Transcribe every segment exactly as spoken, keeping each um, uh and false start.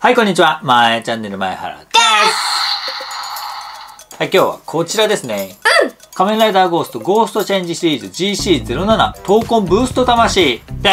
はい、こんにちは。まえチャンネル前原です。はい、今日はこちらですね。うん。仮面ライダーゴーストゴーストチェンジシリーズ ジーシーゼロなな 闘魂ブースト魂です。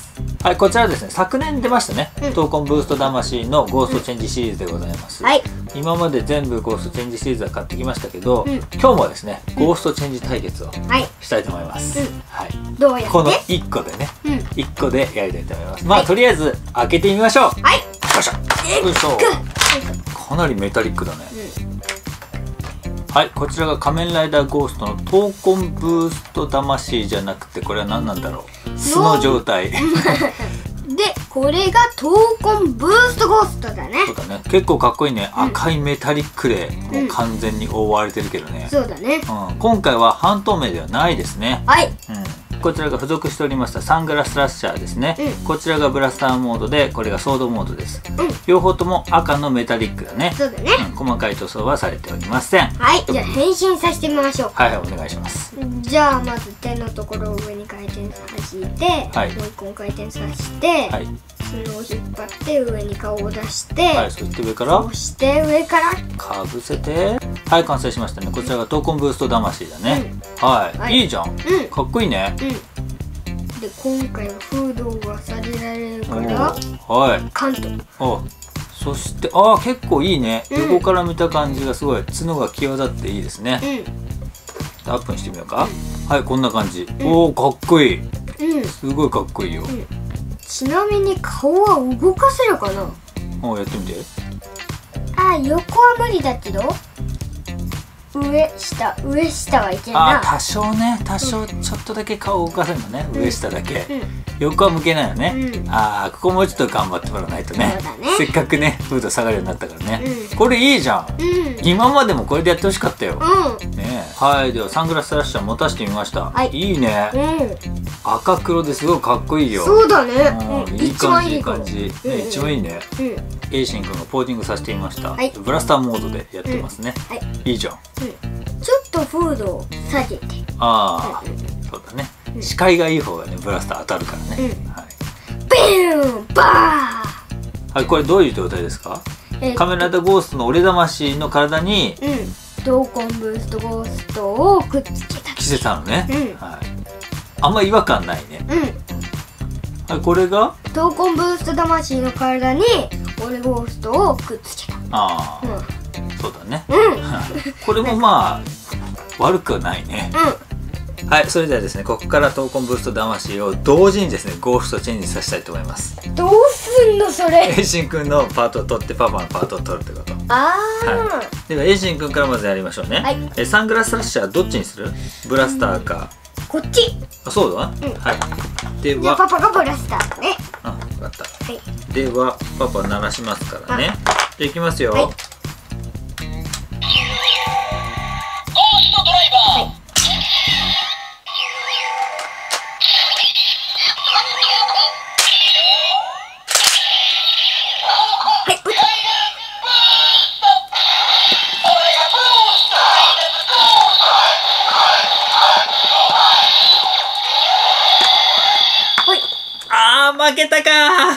はい、こちらですね、昨年出ましたね。うん、闘魂ブースト魂のゴーストチェンジシリーズでございます。はい。今まで全部ゴーストチェンジシリーズは買ってきましたけど、うん、今日もですね、ゴーストチェンジ対決をしたいと思います。うん、はい。どうやってこのいっこでね、うん、いっこでやりたいと思います。まあ、はい、とりあえず開けてみましょう。はい。よいしょ。よいしょ。かなりメタリックだね。うん、はい、こちらが仮面ライダーゴーストの闘魂ブースト魂じゃなくて、これは何なんだろう。素の状態。で、 これが闘魂ブーストゴーストだね。 そうだね。結構かっこいいね。うん、赤いメタリックでもう完全に覆われてるけどね。 うん、そうだね。 うん。今回は半透明ではないですね。はい。うん。こちらが付属しておりましたサングラスラッシャーですね。うん、こちらがブラスターモードで、これがソードモードです。うん、両方とも赤のメタリックだね。そうだね。うん、細かい塗装はされておりません。 はい、じゃあ変身させてみましょう。 はい、お願いします。 じゃあまず手のところを上に回転させて、はい、もう一個回転させて、はい、角を引っ張って上に顔を出して、はい、 そして上からそして上からかぶせて、はい、完成しましたね。こちらが闘魂ブースト魂だね。うん、はい、はい、いいじゃん。うん、かっこいいね。うん、 で今回はフードがされられるからはい、 カント。 あ、そしてあー結構いいね。うん、横から見た感じがすごい角が際立っていいですね。うん、アップにしてみようか。うん、はい、こんな感じ。うん、おお、かっこいい。うん、すごいかっこいいよ。うん、 ちなみに顔は動かせるかな。 お、やってみて。 あ、横は無理だけど上下上下はいけない。 あ、多少ね、多少ちょっとだけ顔動かせるのね。うん、上下だけ、うん、横は向けないよね。うん、ああ、ここもうちょっと頑張ってもらわないとね。ね、せっかくねフード下がるようになったからね。うん、これいいじゃん。うん、今までもこれでやってほしかったよ。うん、ね。はい、ではサングラスラッシャー持たしてみました。はい、いいね。うん、赤黒ですごいかっこいいよ。 そうだね。 うん、いい感じいい感じ。ね、一番いいね。うん、エイシン君がポーティングさせてみました。はい、ブラスターモードでやってますね。うん、はい、いいじゃん。 うん、ちょっとフードを下げて。 ああ、そうだね。視界がいい方がね、ブラスター当たるからね。はい。 ビューンバー。はい、これどういう状態ですか？仮面ライダーゴーストの俺魂の体に、 うん、闘魂ブーストゴーストをくっつけた。 着せたのね。はい。あんま違和感ないね。うん。はい、これが闘魂ブースト魂の体に俺ゴーストをくっつけた。ああ。 そうだね。うん。これもまあ悪くはないね。うん。はい、それではですね、ここから闘魂ブースト魂を同時にですね、ゴーストチェンジさせたいと思います。 どうすんのそれ？ エイシンくんのパートを取ってパパのパートを取るってこと。ああ。はい。ではエイシンくんからまずやりましょうね。はい。え、サングラスラッシャーどっちにする？ブラスターか。 こっち。 あ、そうだ。うん。はい。では。 パパがブラスターね。 あ、分かった。はい。ではパパ鳴らしますからね。じゃあいきますよ。はい。負けたかー。う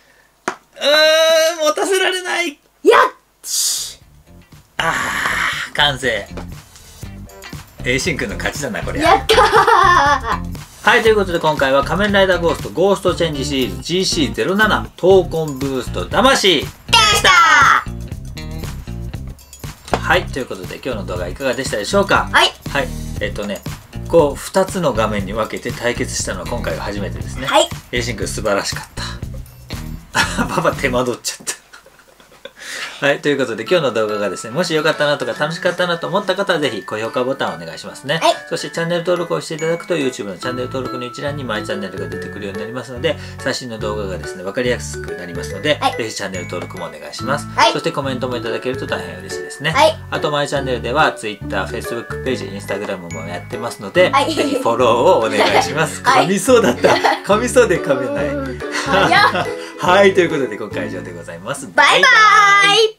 ーん、持たせられない。 やっち。 あー、完成。エイシンくんの勝ちだなこれ。 やったー。 はい、ということで今回は仮面ライダーゴーストゴーストチェンジシリーズ ジーシーゼロなな 闘魂ブースト魂でした。はい、ということで今日の動画いかがでしたでしょうか。はい。はい、えっとねこうふたつの画面に分けて対決したのは今回が初めてですね。はい。エイシンくん素晴らしかった。パパ手間取っちゃった。はい、ということで今日の動画がですね、もしよかったなとか楽しかったなと思った方はぜひ高評価ボタンをお願いしますね。はい。そしてチャンネル登録をしていただくと YouTube のチャンネル登録の一覧にマイチャンネルが出てくるようになりますので、最新の動画がですね、わかりやすくなりますので、はい、ぜひチャンネル登録もお願いします。はい。そしてコメントもいただけると大変嬉しいですね。はい。あとマイチャンネルでは Twitter、Facebook ページ、Instagram もやってますので、はい、ぜひフォローをお願いします。噛みそうだった。噛みそうで噛めない。はい、ということで今回は以上でございます。 バイバーイ。